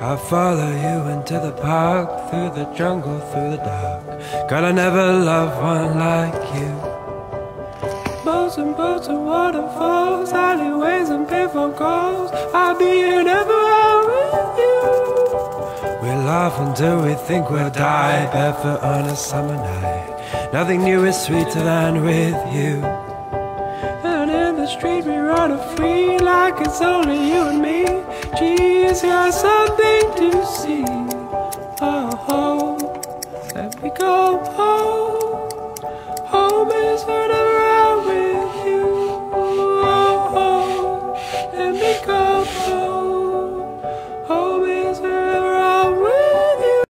I'll follow you into the park, through the jungle, through the dark. God, I never loved one like you. Boats and waterfalls, alleyways and payphone calls. I'll be here never out with you. We laugh until we think we'll die, barefoot on a summer night. Nothing new is sweeter than with you. And in the street we run free, like it's only you and me. Geez, got something to see.